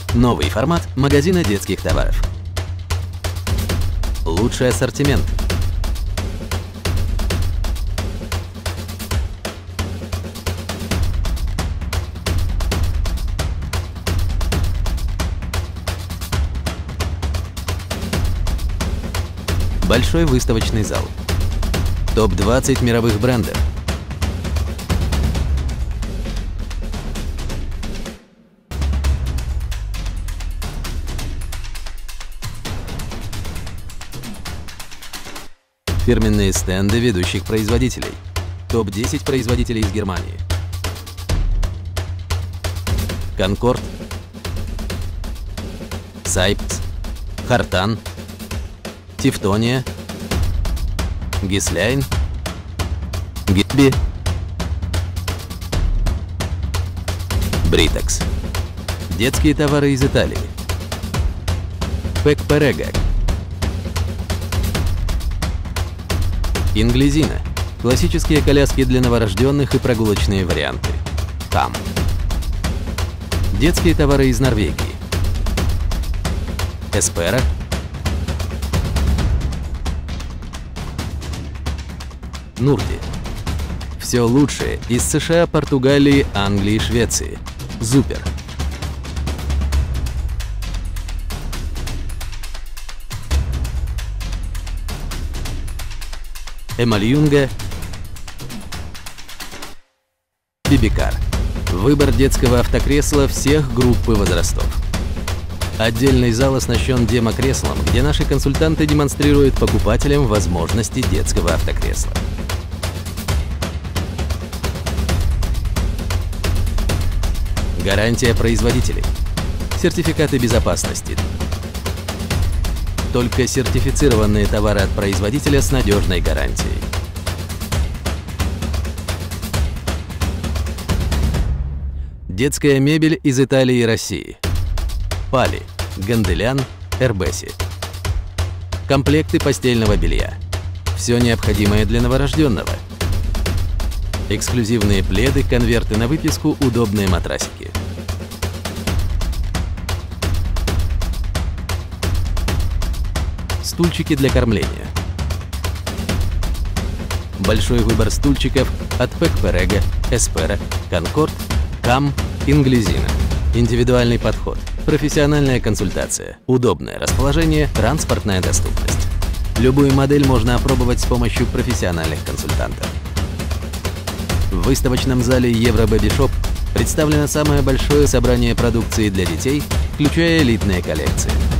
Новый формат магазина детских товаров. Лучший ассортимент. Большой выставочный зал. Топ-20 мировых брендов. Фирменные стенды ведущих производителей. Топ-10 производителей из Германии. Конкорд, Сайпц, Хартан, Тевтония, Гисляйн, Гитби, Бритекс. Детские товары из Италии. Пекперега. Инглизина. Классические коляски для новорожденных и прогулочные варианты. Там. Детские товары из Норвегии. Эспера. Нурди. Все лучшее из США, Португалии, Англии и Швеции. Зупер. Эмальюнга. Бибикар. Выбор детского автокресла всех групп и возрастов. Отдельный зал оснащен демо-креслом, где наши консультанты демонстрируют покупателям возможности детского автокресла. Гарантия производителей. Сертификаты безопасности. Только сертифицированные товары от производителя с надежной гарантией. Детская мебель из Италии и России. Пали, Ганделян, Эрбеси. Комплекты постельного белья. Все необходимое для новорожденного. Эксклюзивные пледы, конверты на выписку, удобные матрасики. Стульчики для кормления. Большой выбор стульчиков от Пекперега, Эспера, Конкорд, Кам, Инглизина. Индивидуальный подход, профессиональная консультация, удобное расположение, транспортная доступность. Любую модель можно опробовать с помощью профессиональных консультантов. В выставочном зале Евробэби Шоп представлено самое большое собрание продукции для детей, включая элитные коллекции.